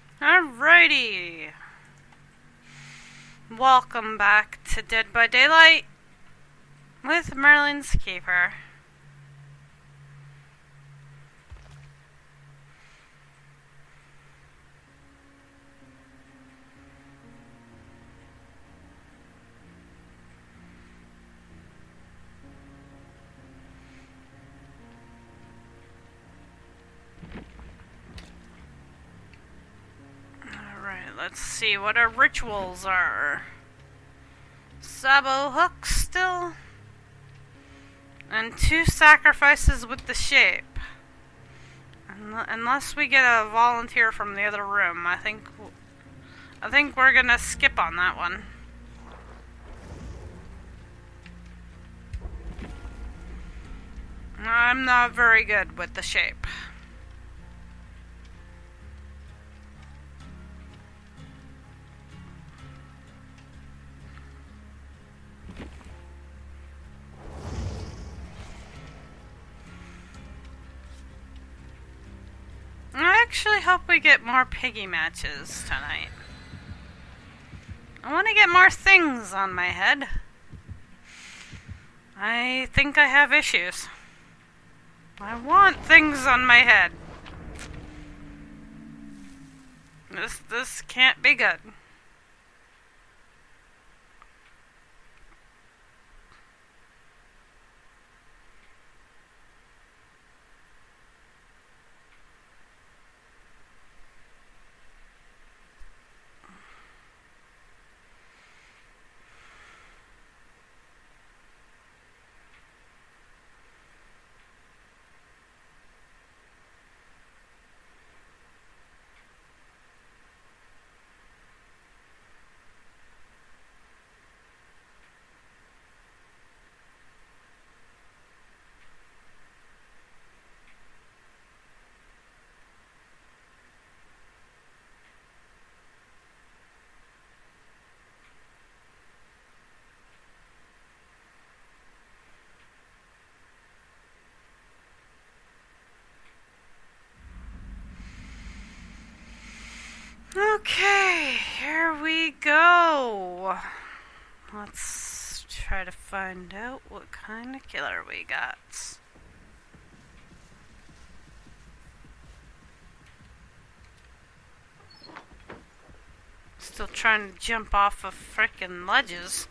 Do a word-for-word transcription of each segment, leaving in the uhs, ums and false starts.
Alrighty. Welcome back to Dead by Daylight with Merlin's Keeper. Let's see what our rituals are. Sabo hook still. And two sacrifices with the shape. Unless we get a volunteer from the other room, I think I think we're gonna skip on that one. I'm not very good with the shape. I actually hope we get more piggy matches tonight. I want to get more things on my head. I think I have issues. I want things on my head. This this can't be good. Okay, here we go. Let's try to find out what kind of killer we got. Still trying to jump off of frickin' ledges.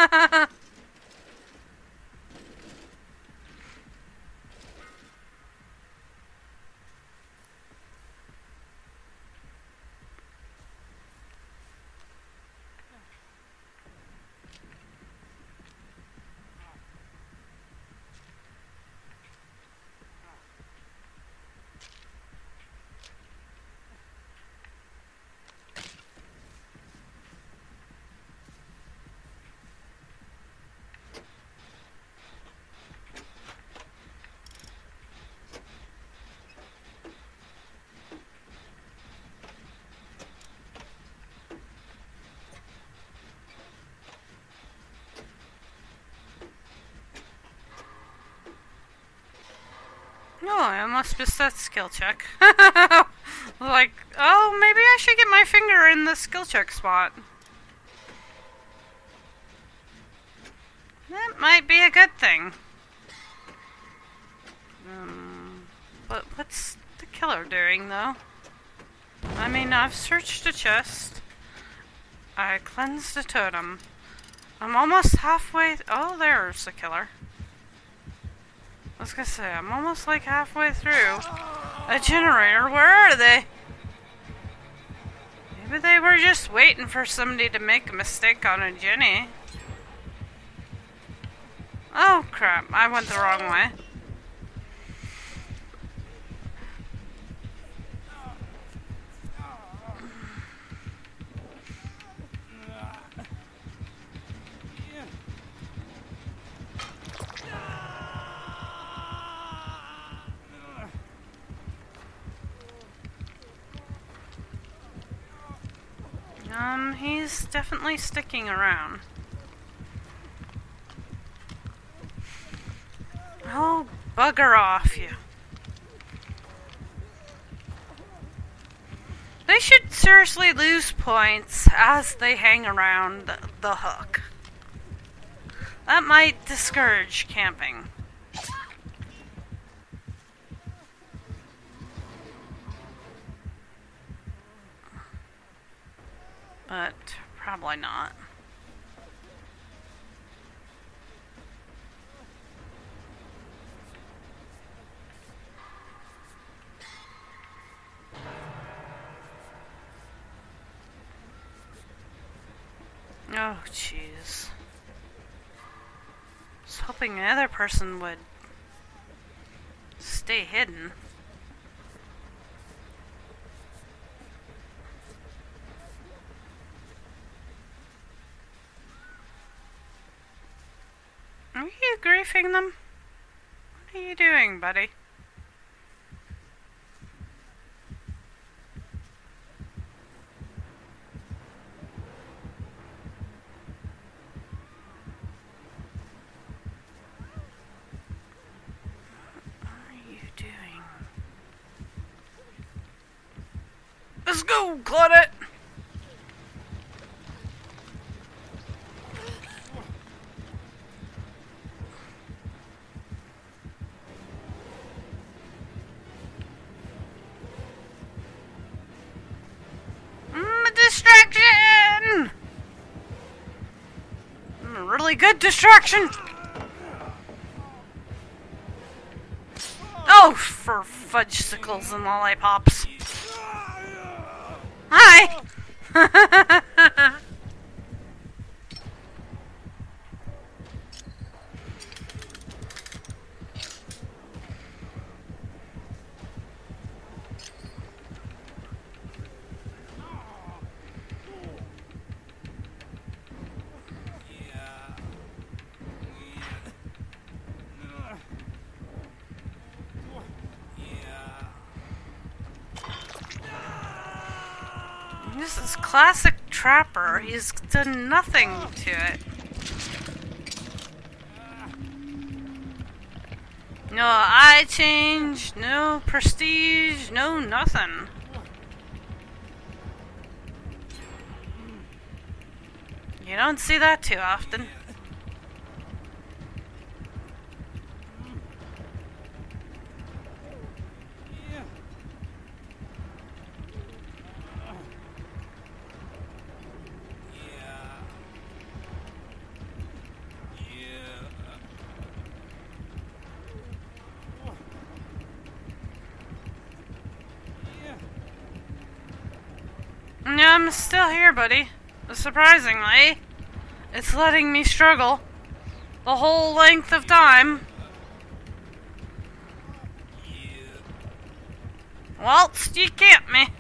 Oh, I almost missed that skill check. Like, oh, maybe I should get my finger in the skill check spot. That might be a good thing. Um, but what's the killer doing, though? I mean, I've searched the chest. I cleansed the totem. I'm almost halfway... Th oh, there's the killer. I was gonna say, I'm almost like halfway through a generator. Where are they? Maybe they were just waiting for somebody to make a mistake on a Jenny. Oh crap, I went the wrong way. Um, he's definitely sticking around. Oh, bugger off, you. They should seriously lose points as they hang around the, the hook. That might discourage camping. But probably not. Oh, jeez. I was hoping the other person would stay hidden. Are you griefing them? What are you doing, buddy? Let's go, Claudette! Mm, a distraction! Mm, a really good distraction! Oh, for fudgesicles and lollipops. Hi! This is classic Trapper. He's done nothing to it. No eye change, no prestige, no nothing. You don't see that too often. Yeah, I'm still here, buddy. Surprisingly, it's letting me struggle the whole length of time. Whilst you camp me.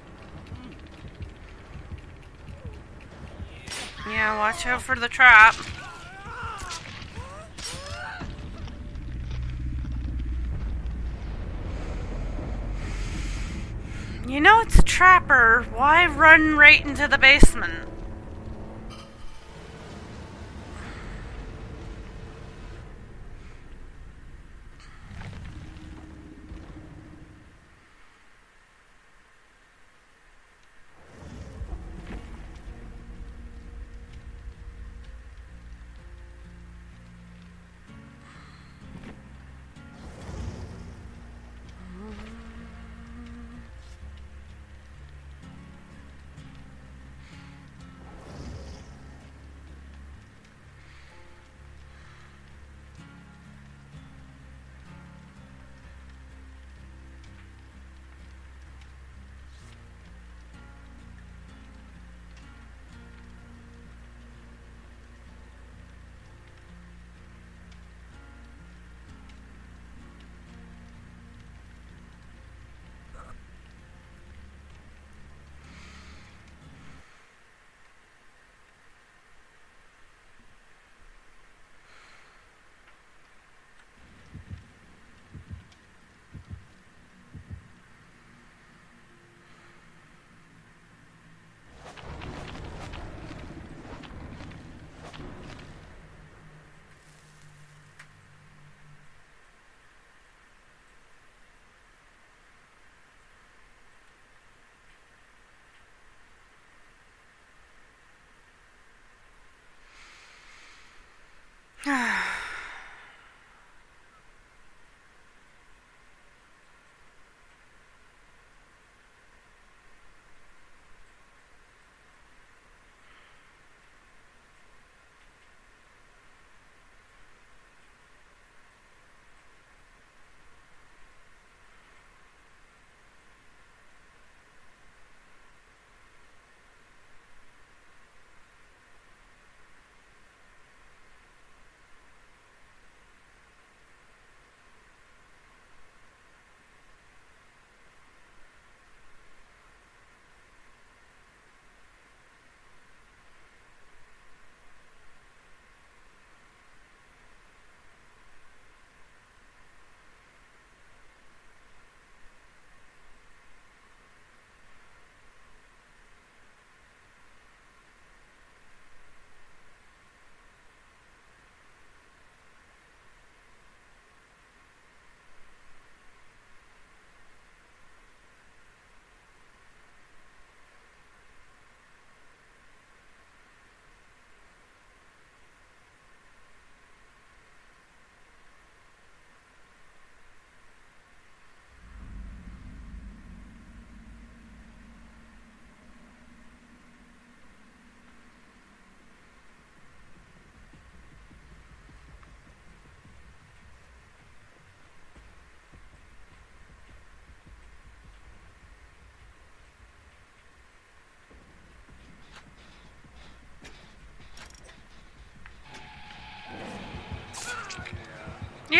Yeah, watch out for the trap. You know it's a trapper. Why run right into the basement?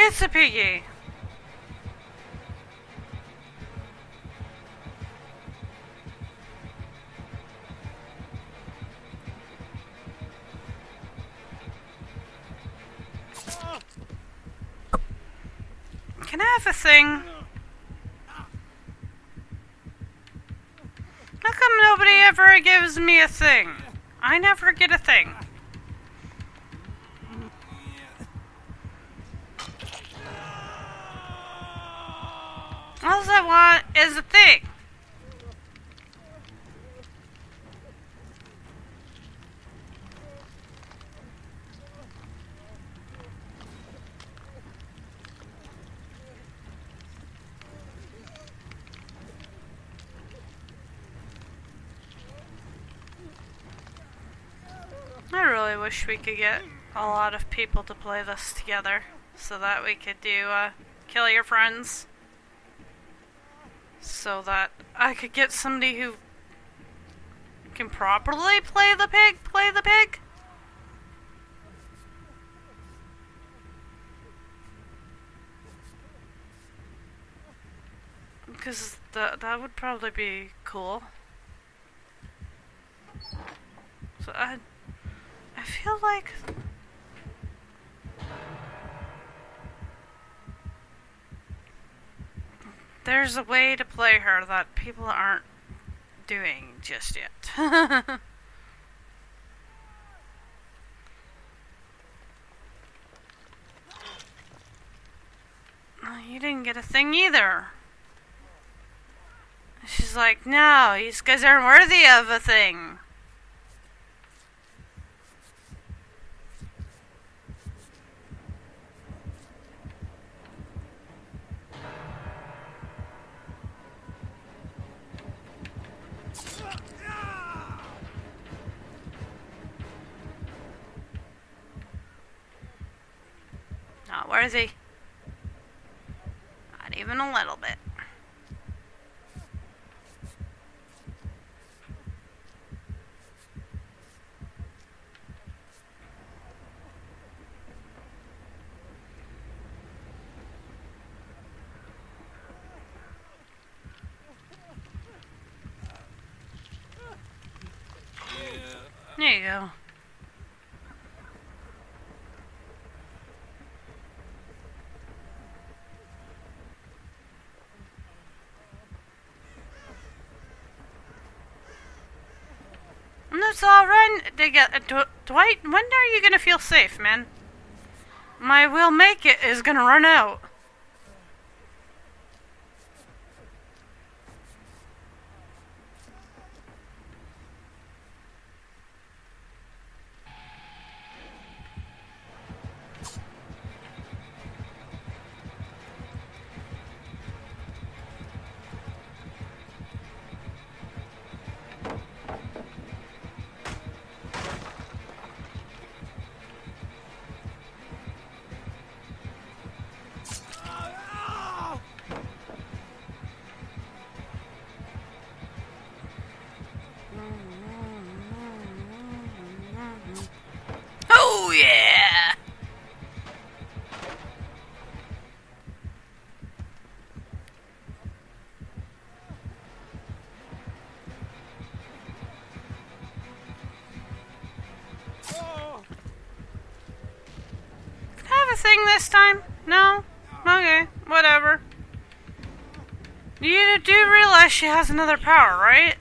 It's a piggy. Can I have a thing? How come nobody ever gives me a thing? I never get a thing. All I want is a thing. I really wish we could get a lot of people to play this together so that we could do uh, kill your friends. So that I could get somebody who can properly play the pig, play the pig. Because that, that would probably be cool. So I, I feel like there's a way to play her that people aren't doing just yet. Oh, you didn't get a thing either. She's like, no, these guys aren't worthy of a thing. Not worthy. Not even a little bit. There you go. And that's all right. They get uh, Dw Dwight. When are you gonna feel safe, man? My will make it is gonna run out. Oh yeah! Can I have a thing this time? No? Okay, whatever. You do realize she has another power, right?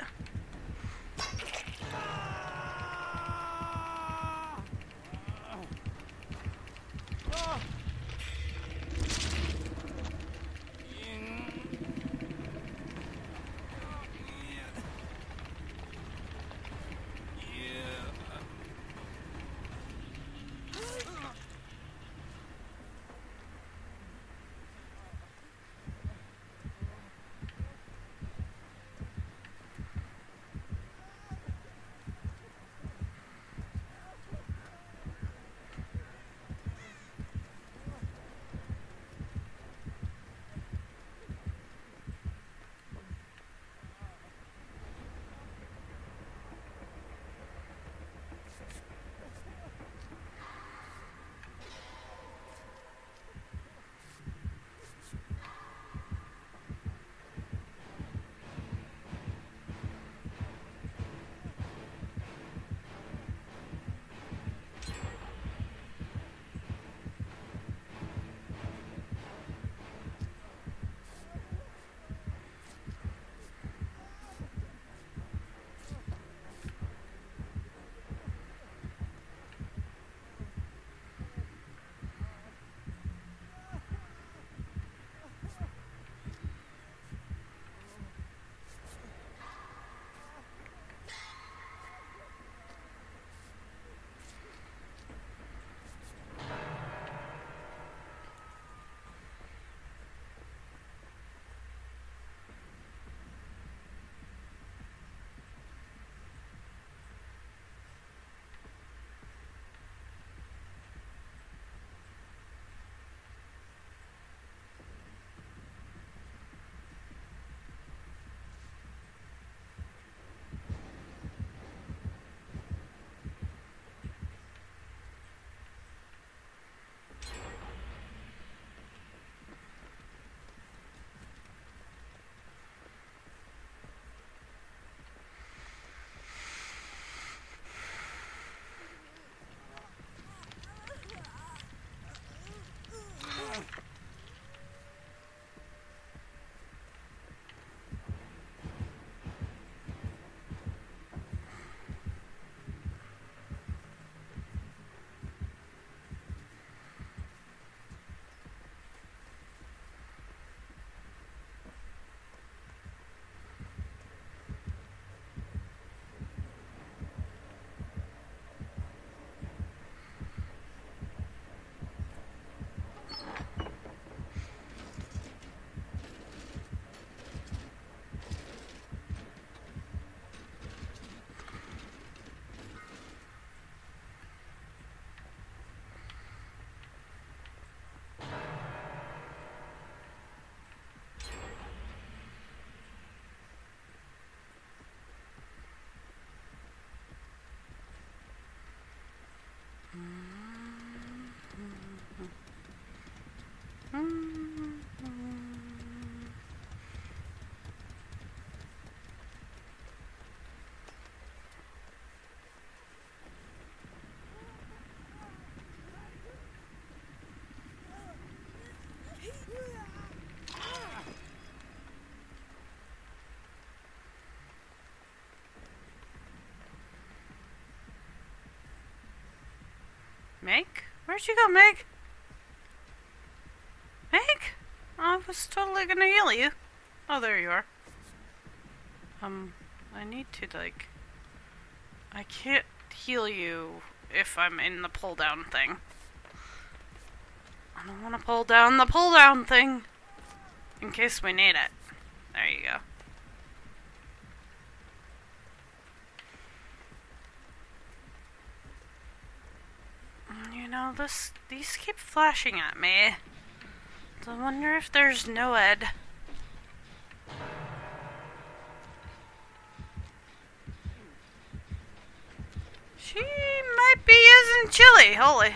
Meg? Where'd you go, Meg? Meg? I was totally gonna heal you. Oh, there you are. Um, I need to, like... I can't heal you if I'm in the pull-down thing. I don't want to pull down the pull-down thing. In case we need it. There you go. You know, this these keep flashing at me. So I wonder if there's Noed. She might be using chili, holy.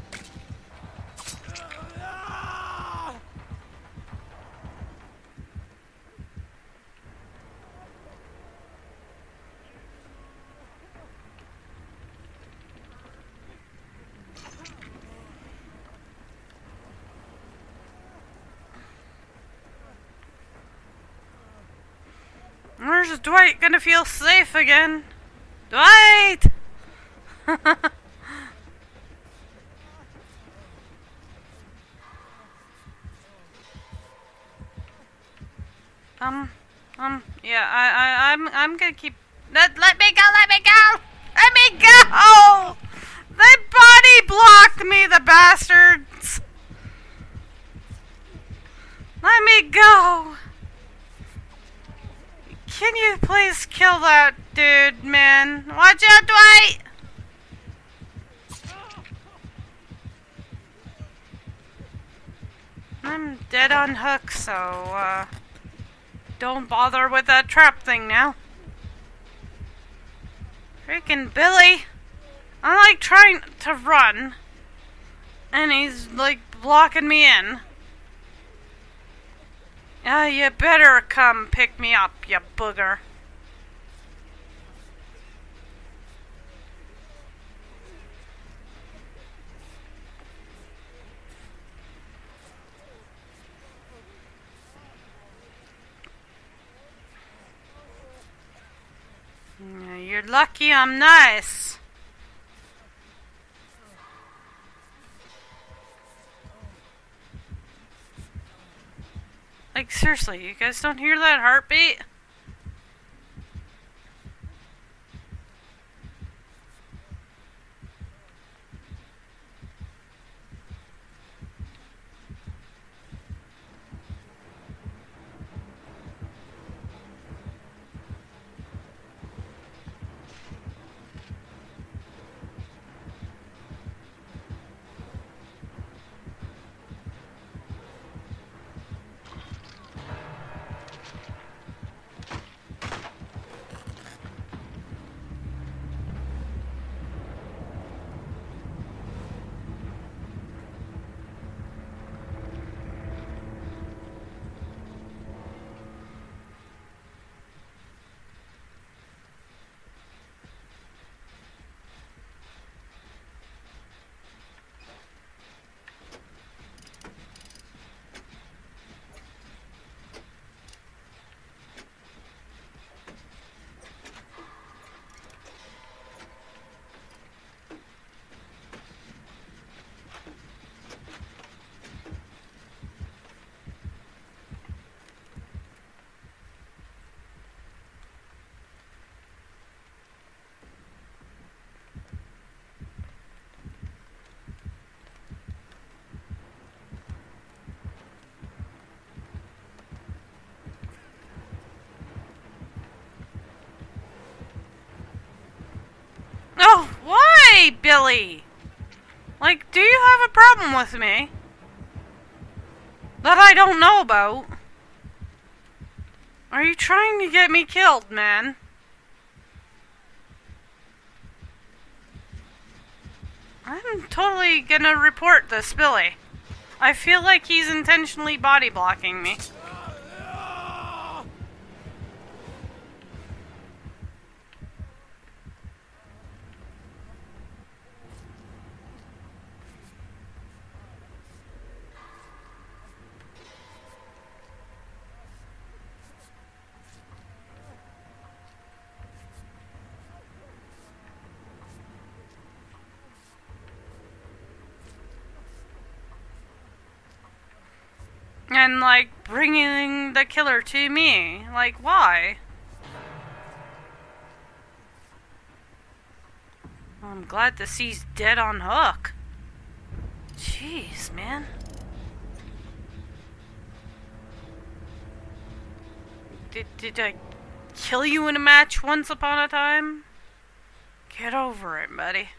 Where's Dwight gonna feel safe again? Dwight! um, um, yeah, I, I, I'm, I'm gonna keep. Let, let me go, let me go! Let me go! They body blocked me, the bastards! Let me go! Can you please kill that dude, man? Watch out, Dwight! I'm dead on hook, so, uh... don't bother with that trap thing now. Freaking Billy! I'm, like, trying to run. And he's, like, blocking me in. Ah, uh, you better come pick me up, you booger. You're lucky I'm nice. Like, seriously, you guys don't hear that heartbeat? Oh, why, Billy? Like, do you have a problem with me? That I don't know about? Are you trying to get me killed, man? I'm totally gonna report this, Billy. I feel like he's intentionally body blocking me. and like bringing the killer to me. Like, why? Well, I'm glad to see he's dead on hook. Jeez, man. Did, did I kill you in a match once upon a time? Get over it, buddy.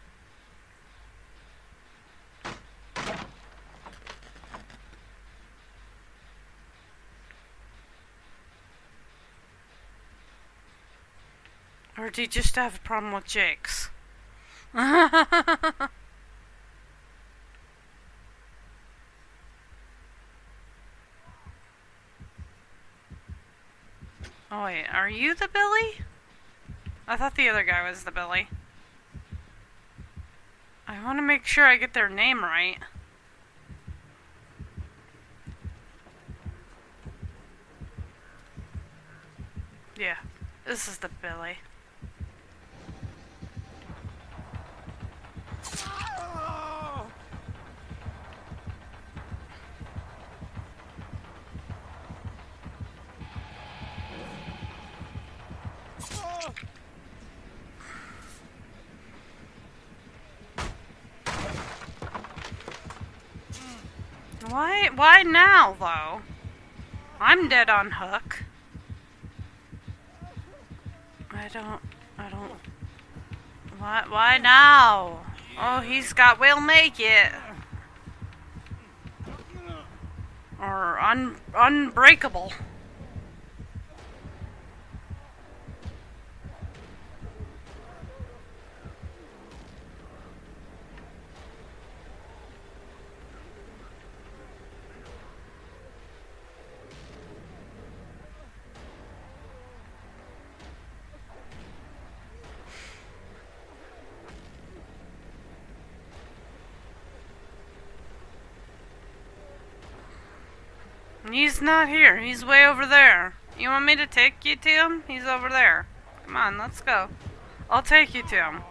Or do you just have a problem with Jake's? Oh wait, are you the Billy? I thought the other guy was the Billy. I want to make sure I get their name right. Yeah, this is the Billy. Why, why now, though? I'm dead on hook. I don't, I don't... Why, why now? Oh, he's got Will Make It. Or un, Unbreakable. He's not here. He's way over there. You want me to take you to him? He's over there. Come on, let's go. I'll take you to him.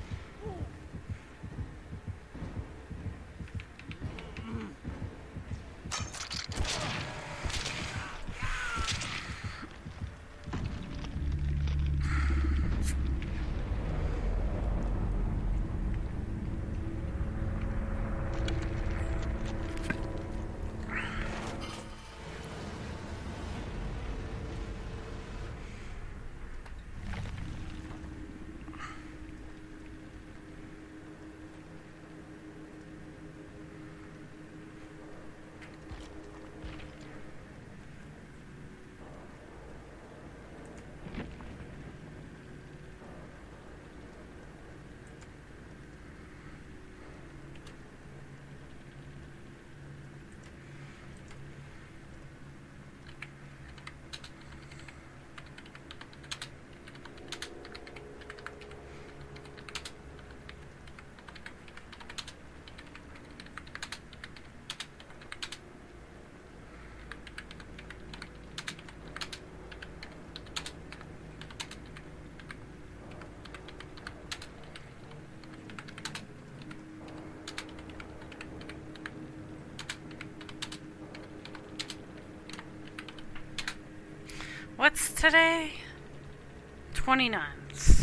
What's today? twenty-ninth.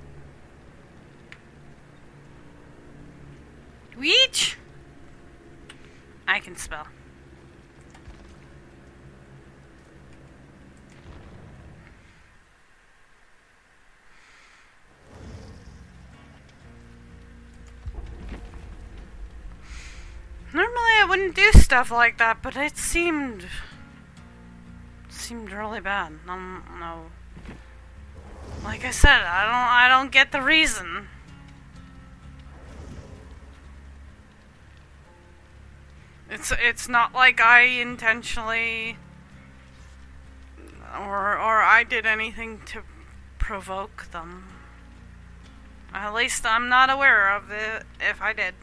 Weech? I can spell. Normally I wouldn't do stuff like that, but it seemed... seemed really bad. Um, no. Like I said, I don't, I don't get the reason. It's, it's not like I intentionally, or, or I did anything to provoke them. At least I'm not aware of it, if I did.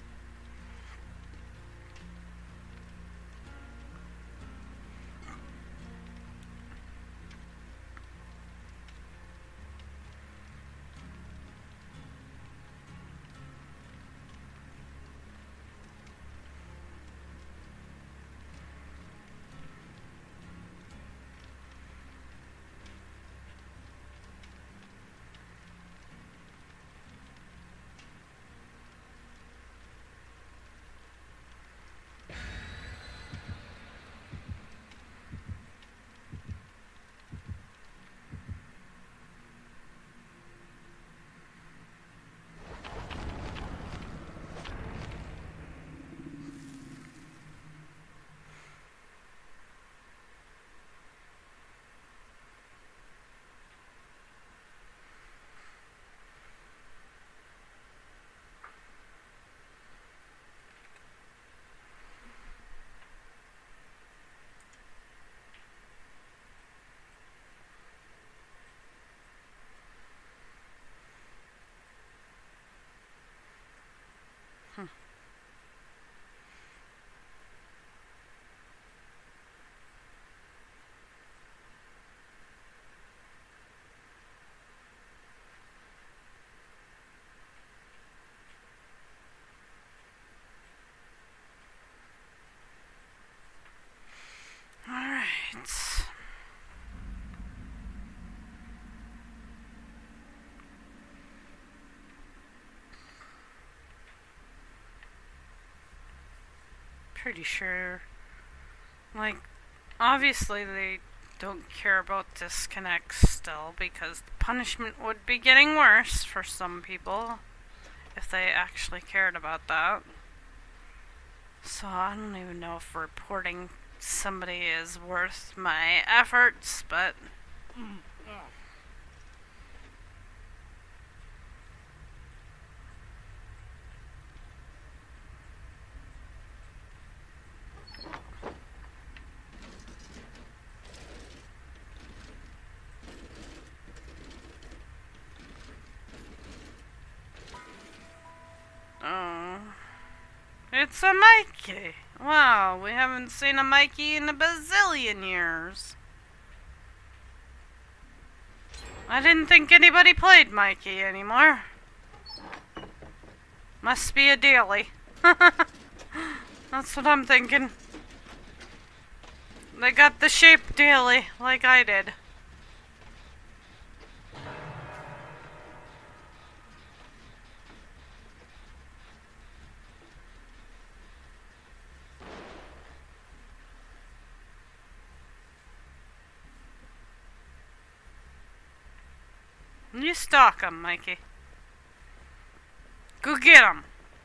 Alright. Pretty sure. Like, obviously they don't care about disconnects still, because the punishment would be getting worse for some people if they actually cared about that. So I don't even know if reporting somebody is worth my efforts, but oh, it's a Mikey. Wow, we haven't seen a Mikey in a bazillion years. I didn't think anybody played Mikey anymore. Must be a daily. That's what I'm thinking. They got the shape daily, like I did. You stalk him, Mikey. Go get him.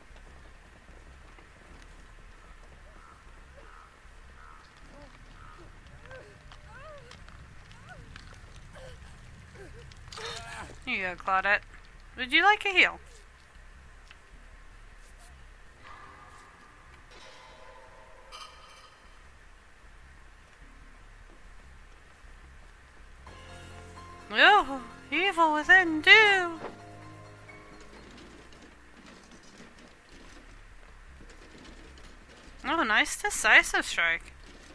Here you go, Claudette. Would you like a heal? Oh, evil within too. Oh, nice decisive strike.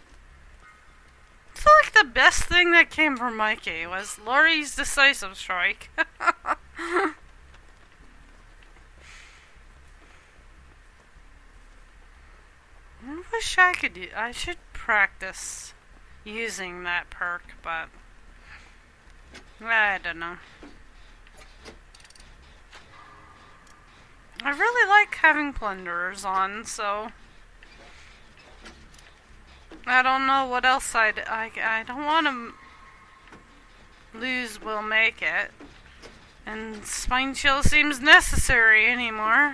I feel like the best thing that came from Mikey was Laurie's decisive strike. I wish I could do. I should practice using that perk, but I don't know. I really like having plunderers on, so I don't know what else I'd, I I don't want to lose will make it, and Spine Chill seems necessary anymore.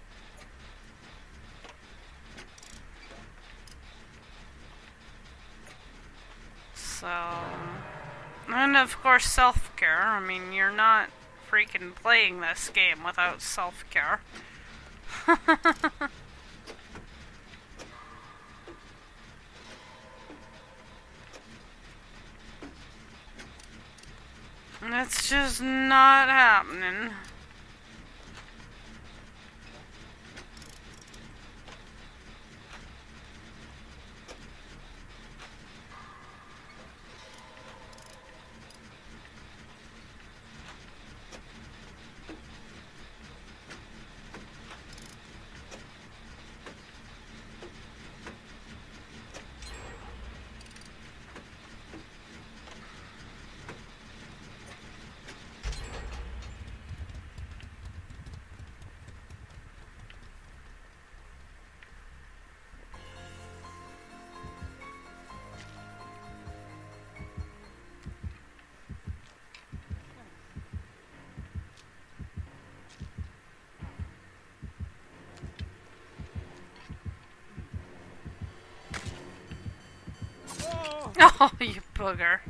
So, and of course self-care. I mean, you're not freaking playing this game without self-care. That's just not happening. Oh, you booger.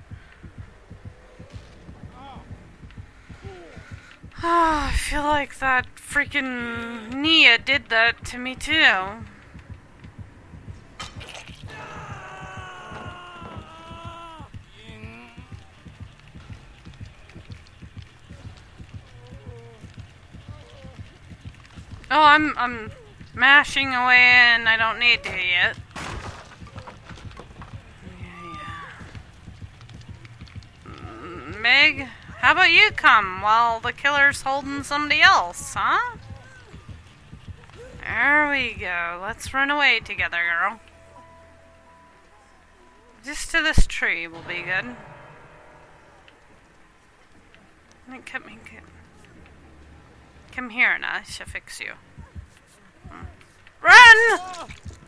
Oh, I feel like that freaking Nia did that to me too. Oh, I'm I'm smashing away and I don't need to yet. Yeah. Meg, how about you come while the killer's holding somebody else, huh? There we go. Let's run away together, girl. Just to this tree will be good. Come, come here and I shall fix you. Run!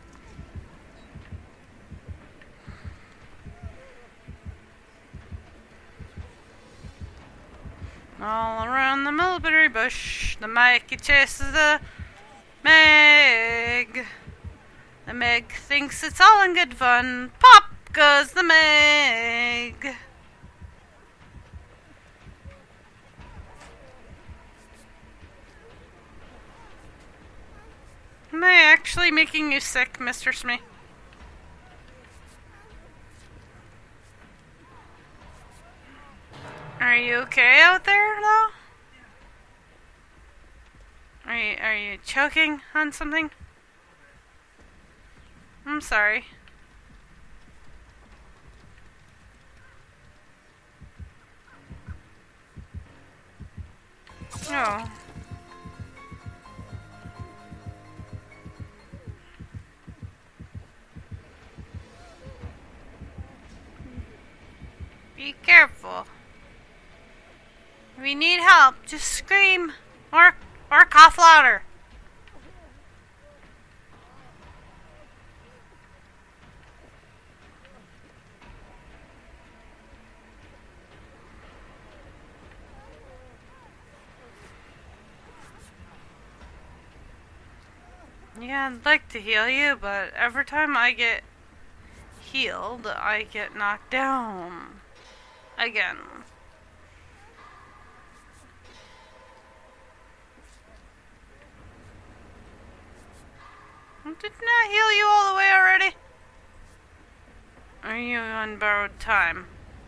All around the mulberry bush, the Mikey chases the Meg. The Meg thinks it's all in good fun. Pop goes the Meg. Am I actually making you sick, Mister Smee? Are you okay out there, though? Are you, are you choking on something? I'm sorry. Oh. Be careful. If you need help, just scream or or cough louder. Yeah, I'd like to heal you, but every time I get healed, I get knocked down. Again. Didn't I heal you all the way already? Are you on borrowed time?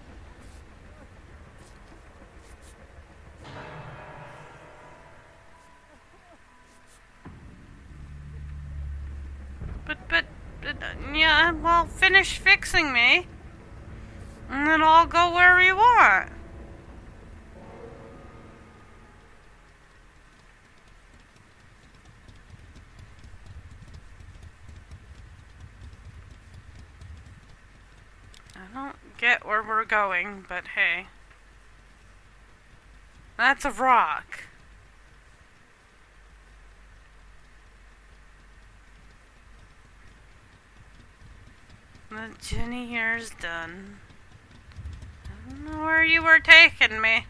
But, but, but, yeah, well, finish fixing me. And then I'll go where you want. I don't get where we're going, but hey. That's a rock. The Jenny here's done. I don't know where you were taking me.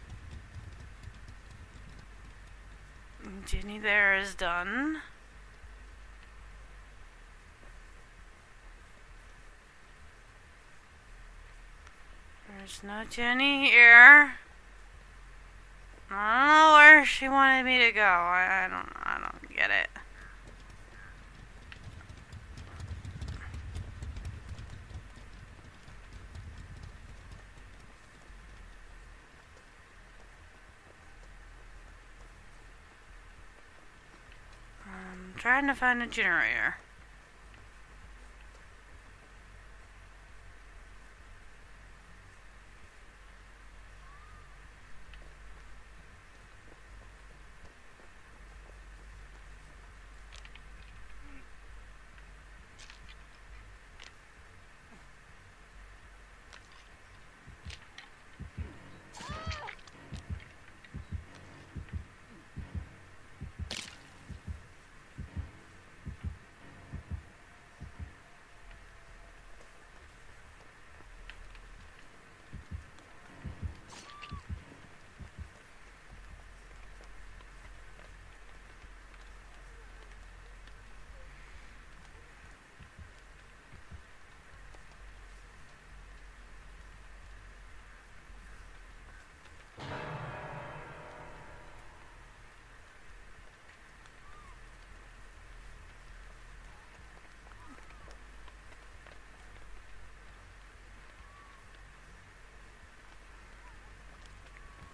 Jenny there is done. There's no Jenny here. I don't know where she wanted me to go. I, I don't I don't get it. I'm trying to find a generator.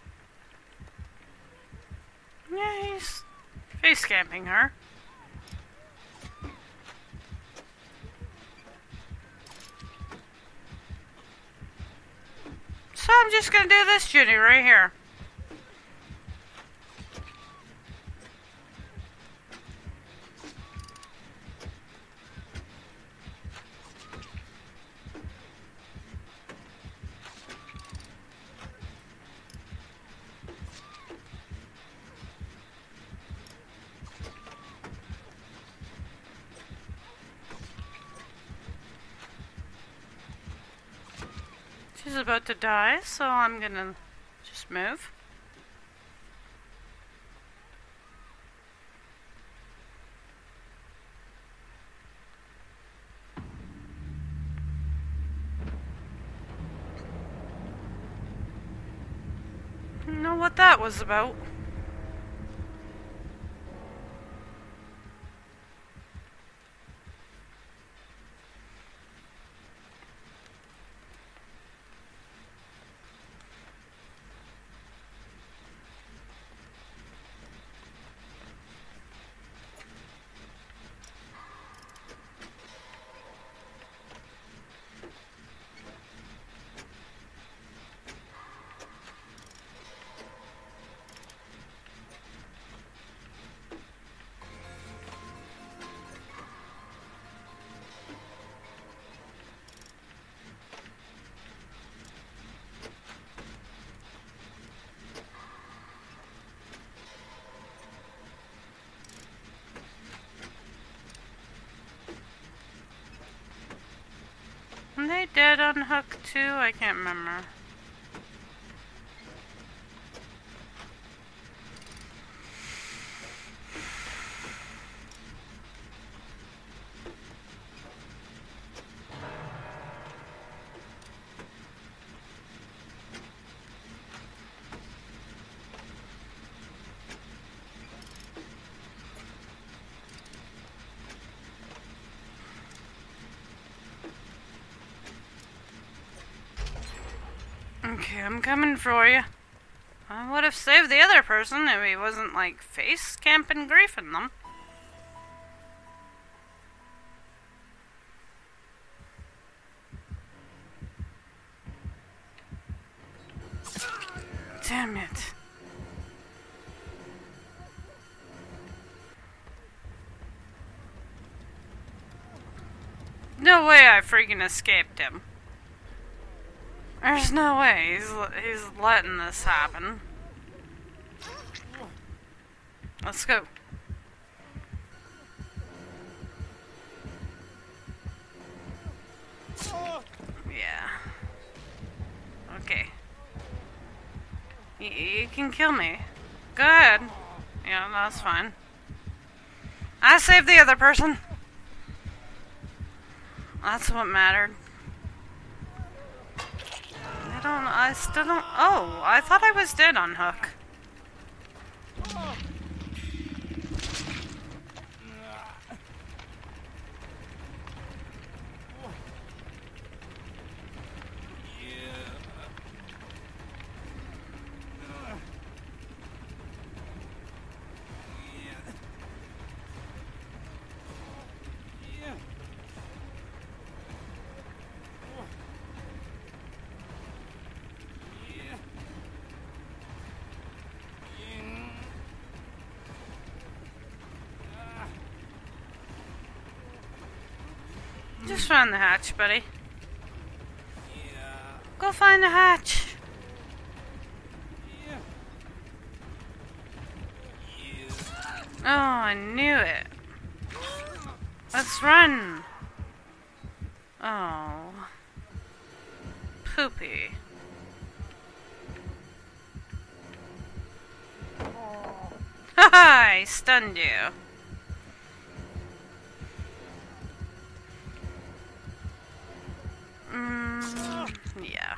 Yeah, he's face camping her. I'm just gonna do this, Judy, right here. She's about to die, so I'm gonna just move. Know what that was about. Are they dead on Hook too? I can't remember. Okay, I'm coming for you. I would have saved the other person if he wasn't, like, face camping griefing them. Damn it. No way I freaking escaped him. There's no way he's, he's letting this happen. Let's go. Yeah. Okay. Y you can kill me. Go ahead. Yeah, that's fine. I saved the other person. That's what mattered. I don't, I still don't, oh, I thought I was dead on Hook. Just find the hatch, buddy. Yeah. Go find the hatch. Yeah. Yeah. Oh, I knew it. Let's run. Oh. Poopy. Haha, I stunned you. Mm, yeah.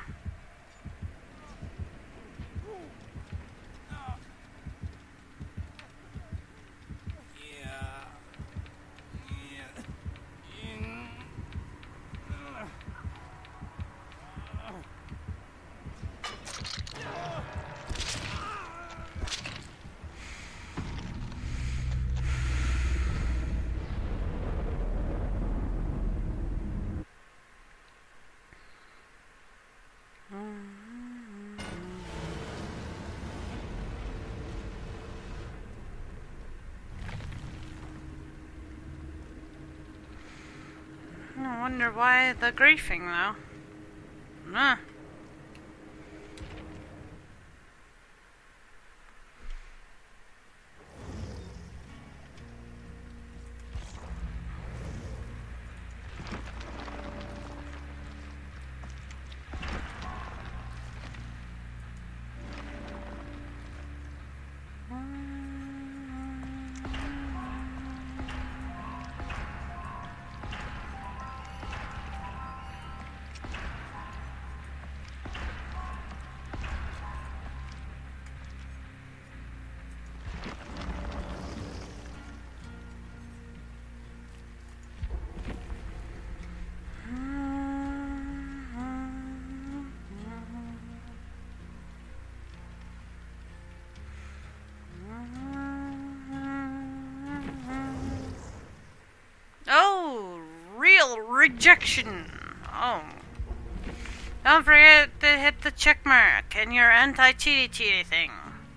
wonder why the griefing, though. Nah. Oh, real rejection. Oh. Don't forget to hit the check mark and your anti-cheaty cheaty thing.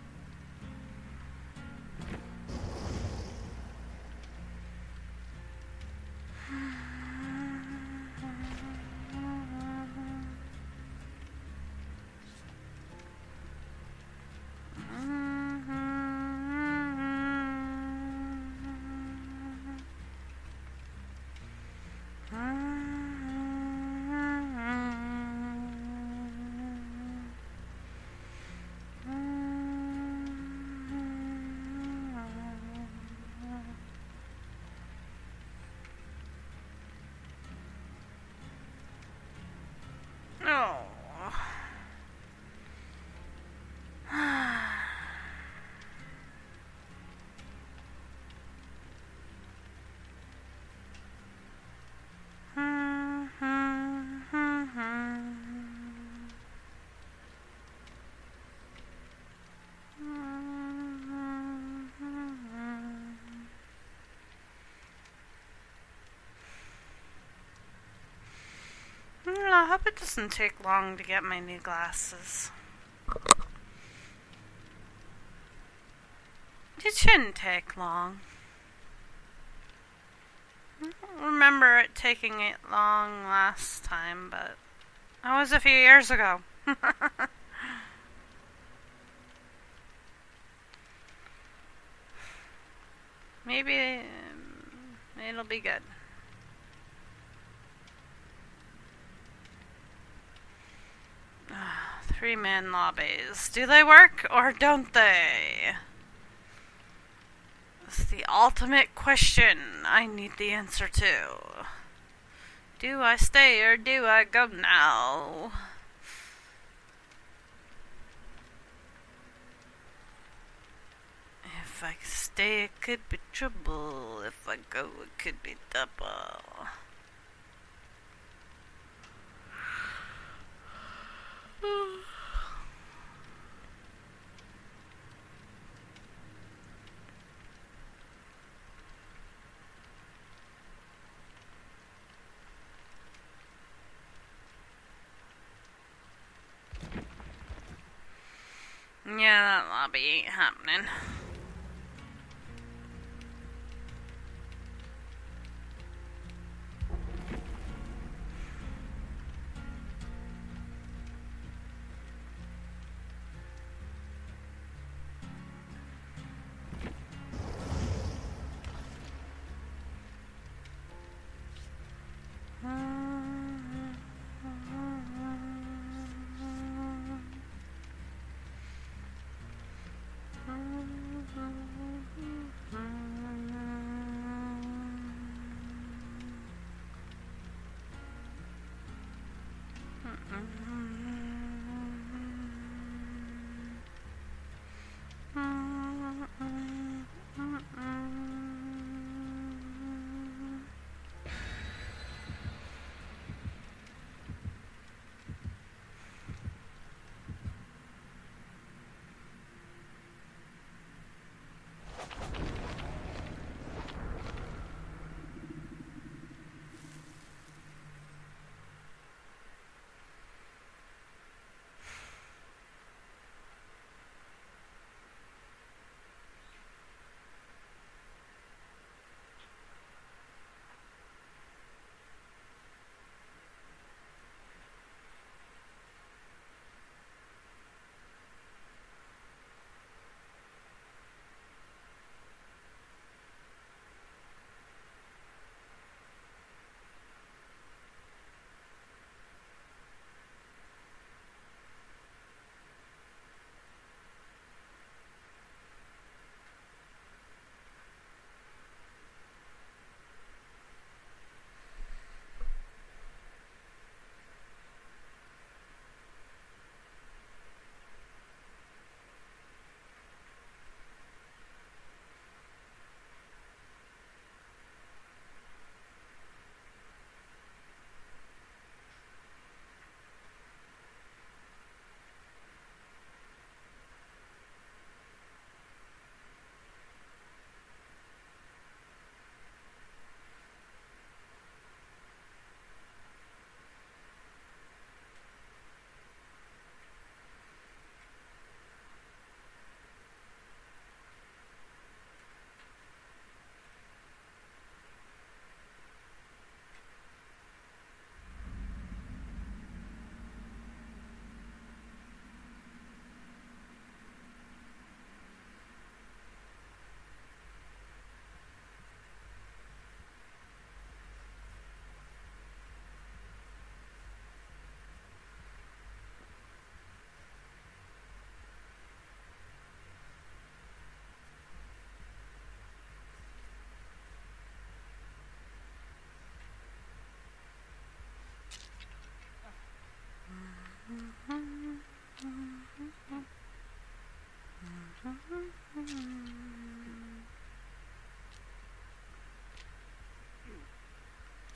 I hope it doesn't take long to get my new glasses. It shouldn't take long. I don't remember it taking it long last time, but that was a few years ago. Maybe um, it'll be good. Three-man lobbies. Do they work or don't they? It's the ultimate question I need the answer to. Do I stay or do I go now? If I stay, it could be trouble. If I go, it could be double. Yeah, that lobby ain't happening.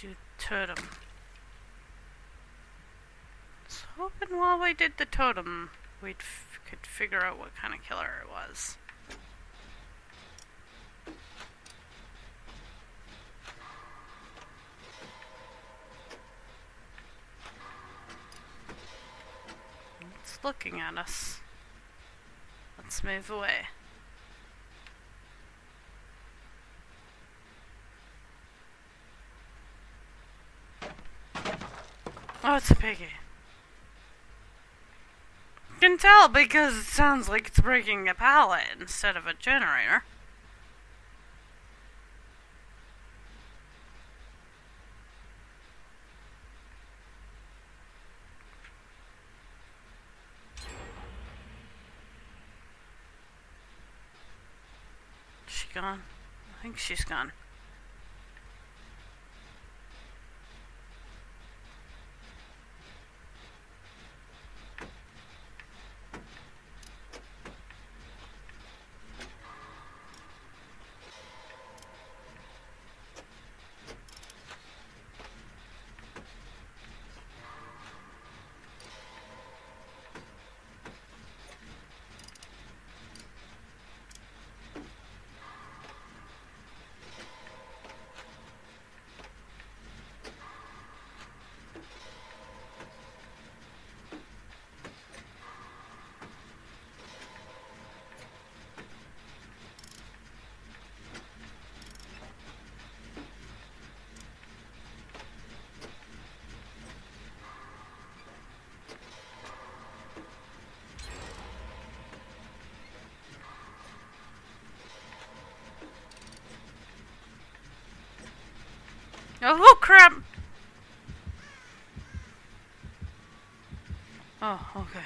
do the totem. I was hoping while we did the totem, we f could figure out what kind of killer it was. It's looking at us. Let's move away. Oh, it's a piggy. You can tell because it sounds like it's breaking a pallet instead of a generator. Is she gone? I think she's gone. Oh, crap! Oh, okay.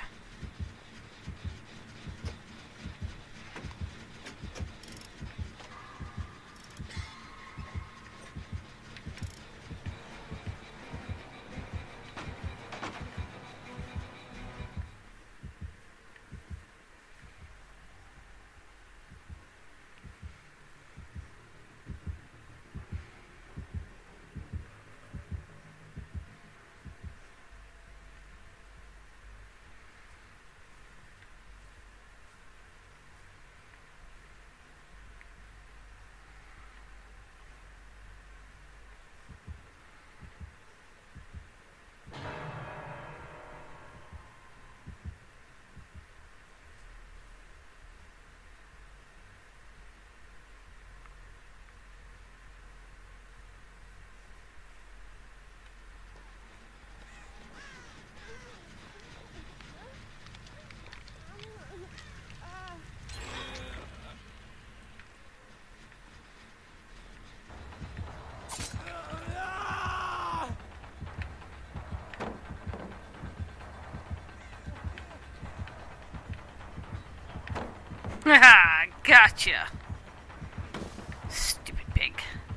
Haha, gotcha. Stupid pig.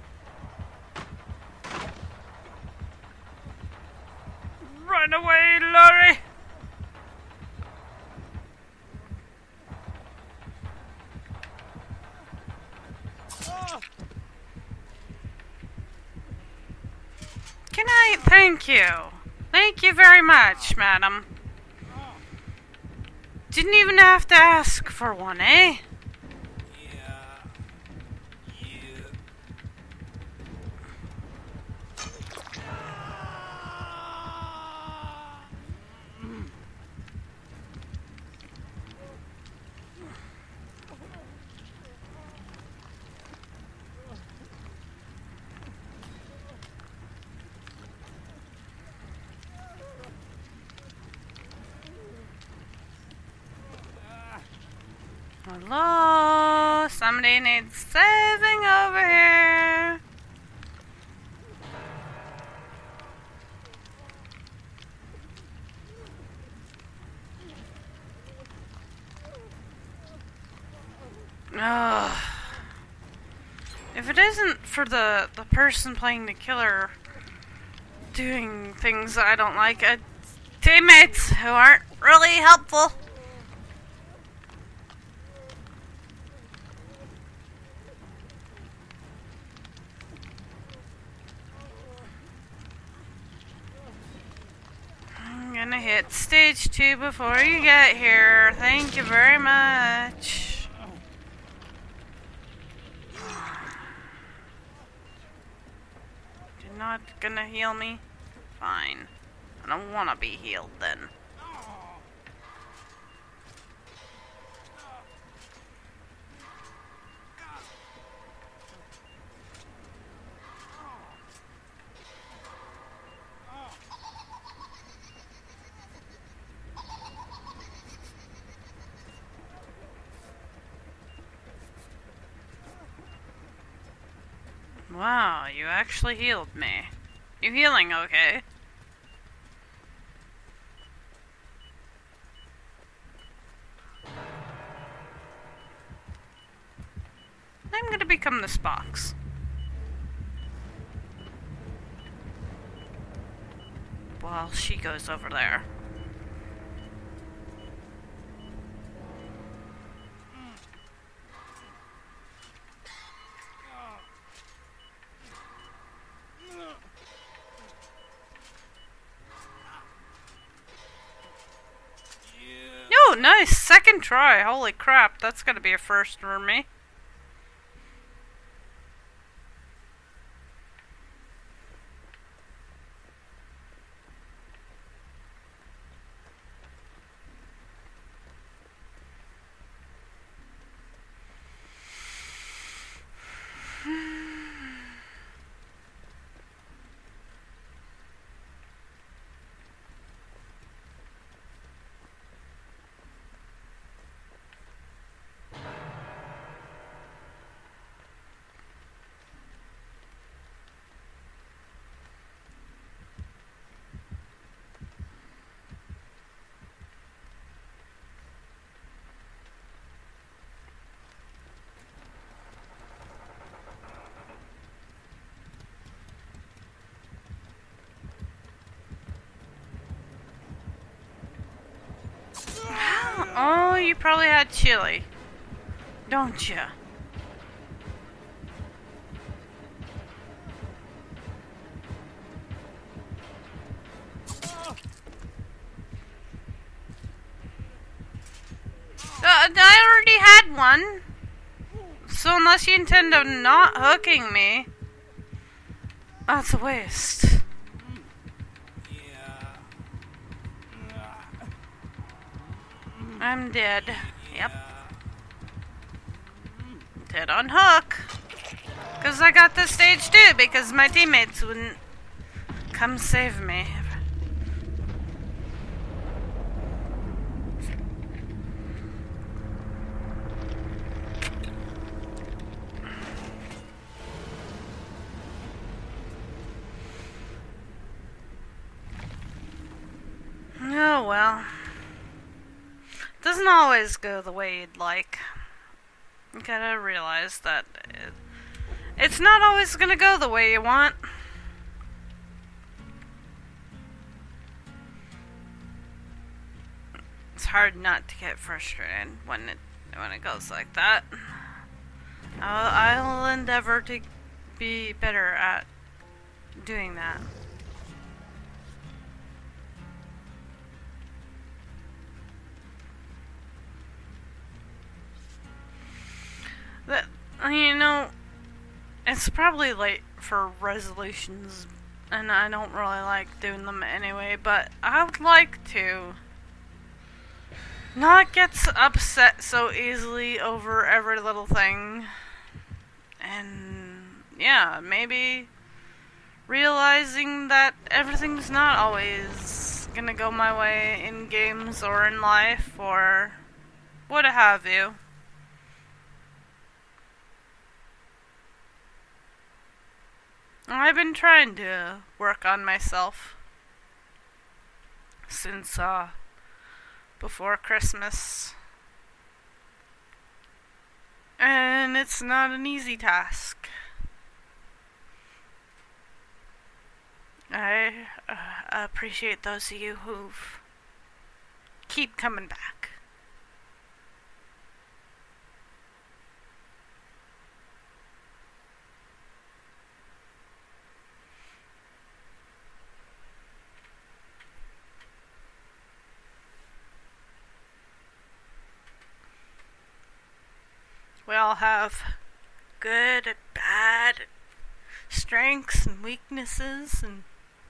Run away, Laurie! Can I thank you? Thank you very much, madam. Didn't even have to ask for one, eh? Yeah. Yeah. Hello? Somebody needs saving over here. Ugh. If it isn't for the, the person playing the killer doing things I don't like, uh, teammates who aren't really helpful. gonna hit stage two before you get here. Thank you very much. You're not gonna heal me? Fine. I don't wanna be healed then. Wow, you actually healed me. You healing okay? I'm gonna become this box. While she goes over there. Oh, nice! Second try! Holy crap, that's gonna be a first for me. Oh, you probably had chili. Don't ya? Uh, I already had one. So unless you intend on not hooking me, that's a waste. I'm dead. Yep. Dead on hook. Because I got this stage too, because my teammates wouldn't come save me. Oh well. Doesn't always go the way you'd like. You gotta realize that it, it's not always gonna go the way you want. It's hard not to get frustrated when it when it goes like that. I'll, I'll endeavor to be better at doing that. That, you know, it's probably late for resolutions, and I don't really like doing them anyway, but I would like to not get upset so easily over every little thing, and yeah, maybe realizing that everything's not always gonna go my way in games or in life, or what have you. I've been trying to work on myself since uh, before Christmas, and it's not an easy task. I uh, appreciate those of you who've keep coming back. We all have good and bad, strengths and weaknesses, and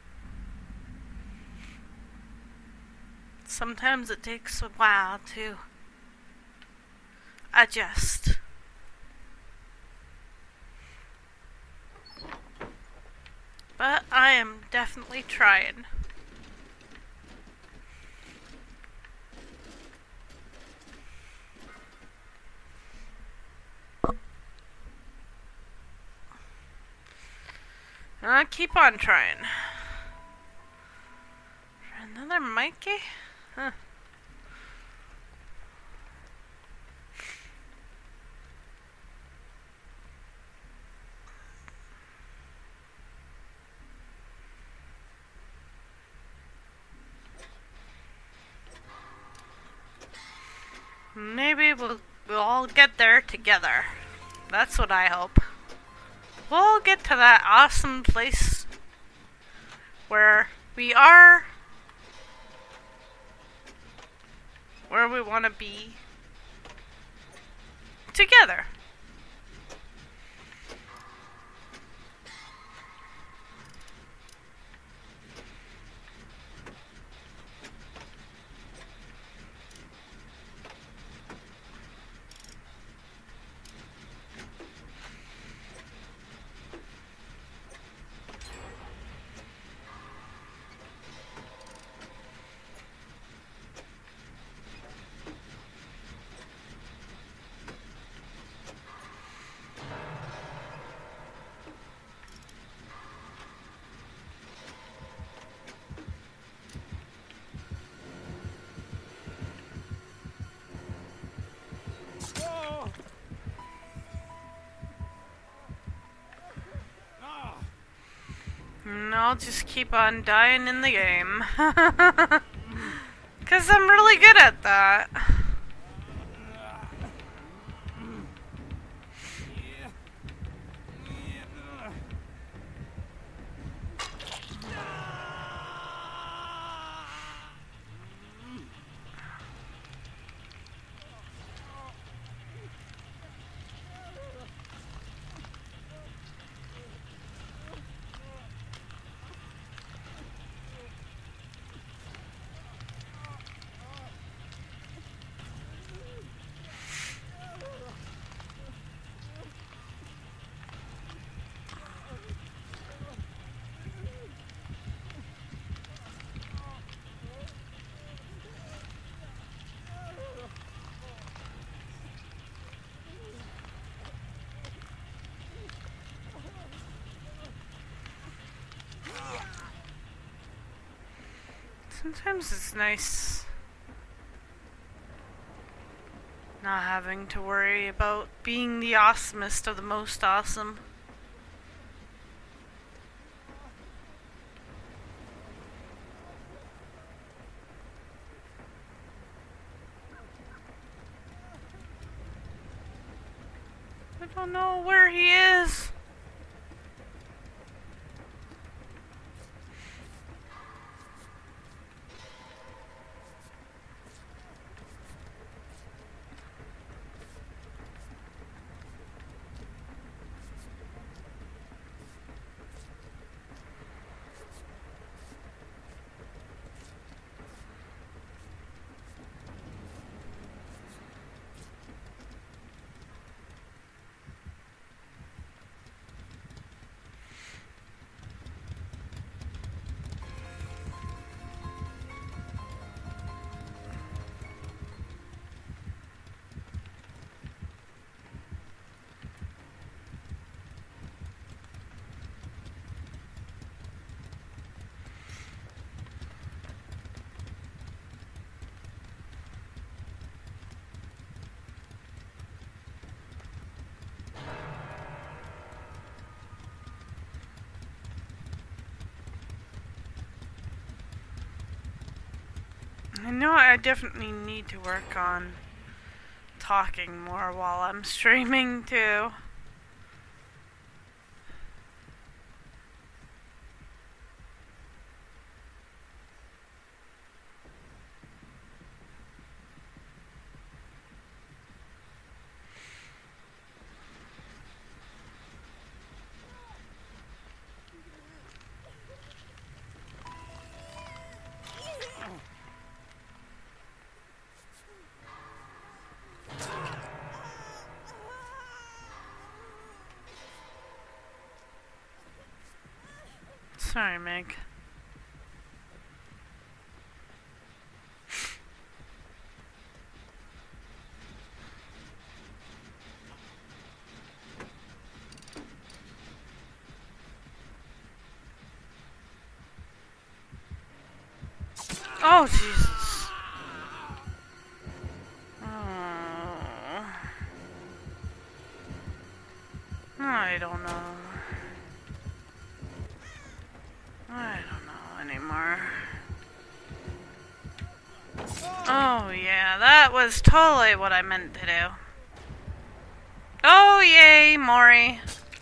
sometimes it takes a while to adjust. But I am definitely trying. I'll keep on trying. Another Mikey? Huh. Maybe we'll, we'll all get there together. That's what I hope. We'll get to that awesome place where we are where we want to be together. And I'll just keep on dying in the game. Because I'm really good at that. Sometimes it's nice not having to worry about being the awesomest of the most awesome. I don't know where he is. I know I definitely need to work on talking more while I'm streaming too. Sorry, Meg. Oh, Jesus. Oh. I don't know. I don't know anymore. Oh, yeah, that was totally what I meant to do. Oh, yay, Mori.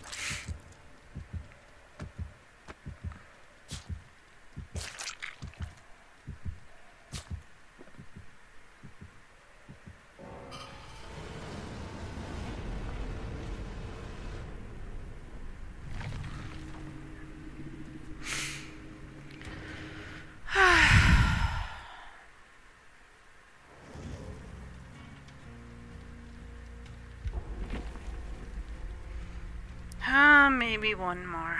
Ah, uh, maybe one more.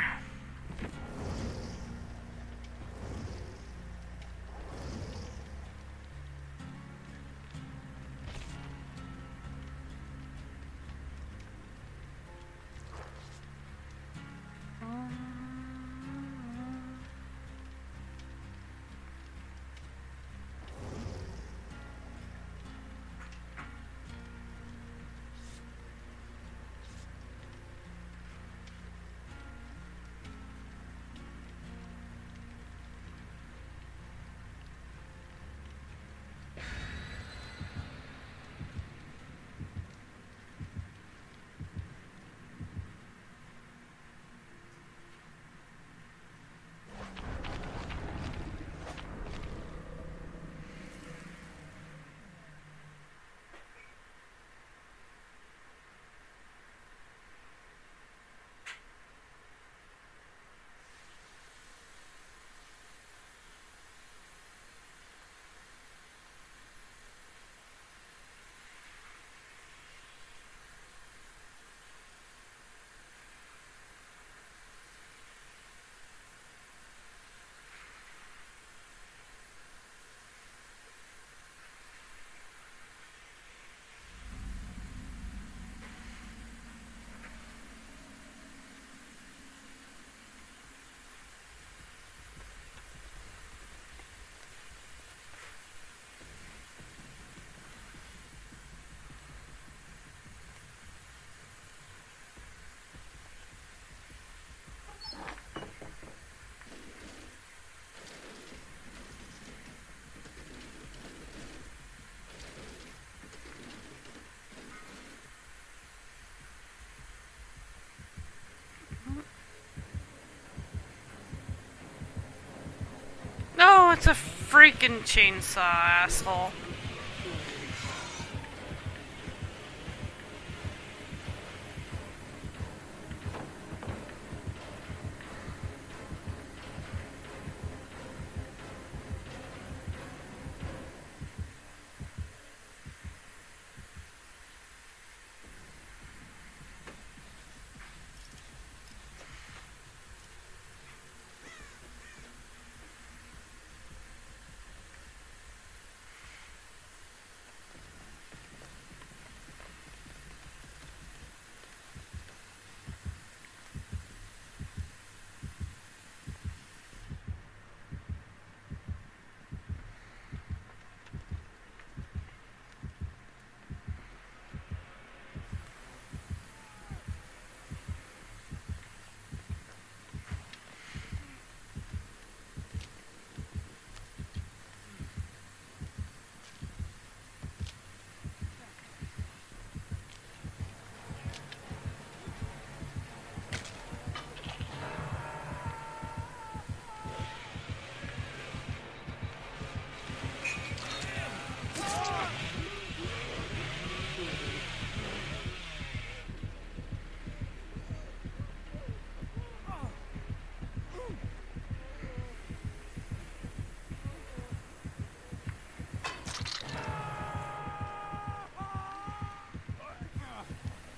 No, it's a freaking chainsaw, asshole.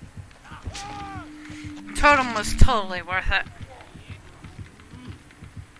Totem was totally worth it.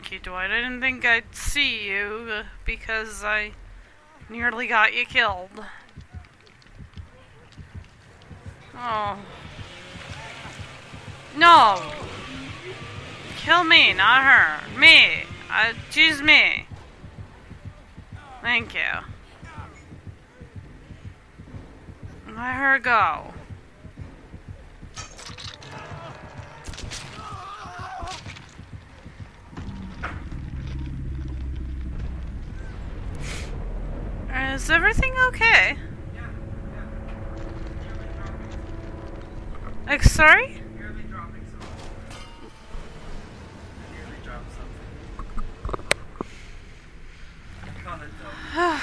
Thank you, Dwight. I didn't think I'd see you uh, because I nearly got you killed. Oh. No! Kill me, not her. Me! Uh, choose me. Thank you. Let her go. Is everything okay? Like, sorry? Nearly dropping something. Nearly dropped something. I caught it though.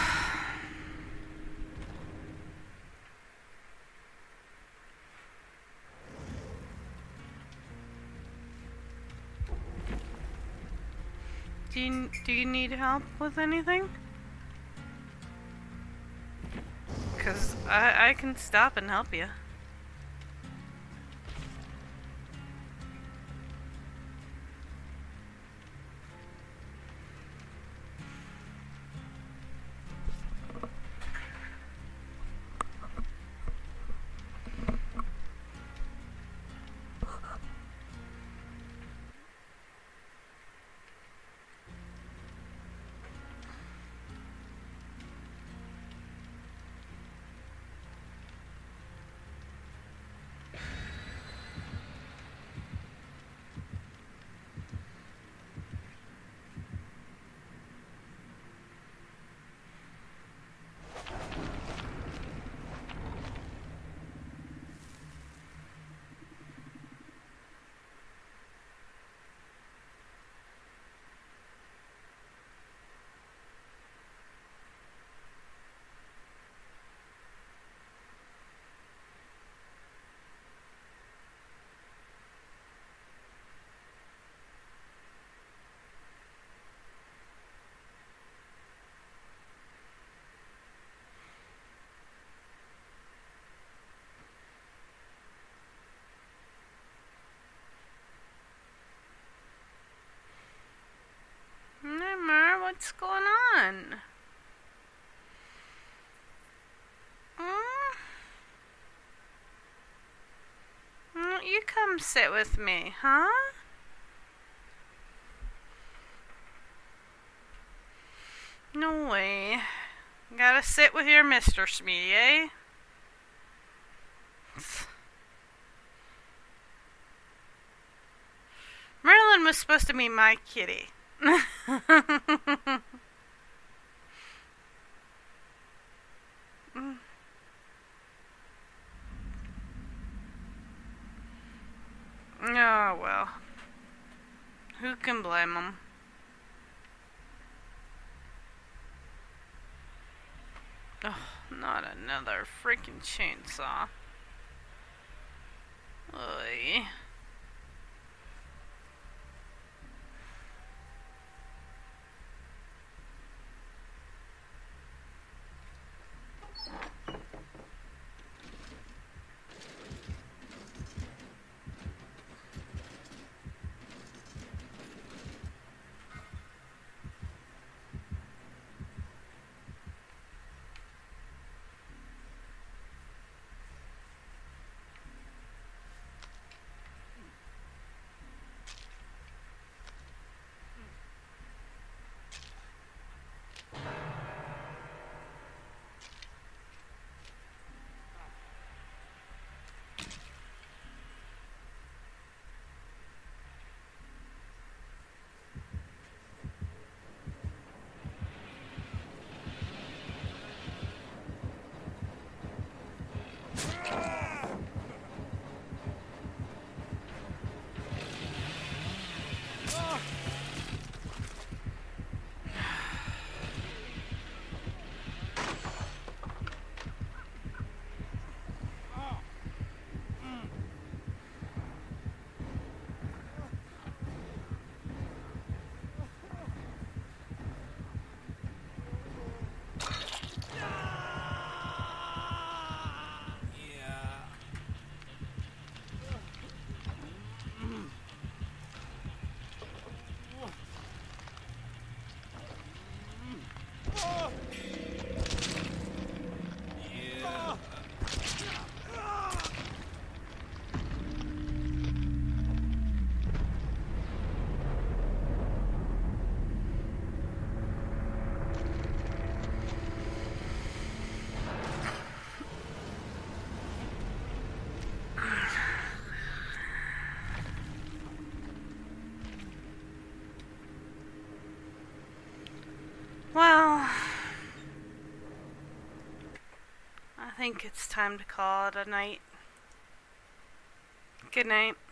Do you, do you need help with anything? Because I, I can stop and help you. Mer, what's going on? Mm? Won't you come sit with me, huh? No way. Gotta sit with your Mister Smeedy, eh? Marilyn was supposed to be my kitty. Oh, well. Who can blame them? Oh, not another freaking chainsaw. Oy. Well, I think it's time to call it a night. Good night.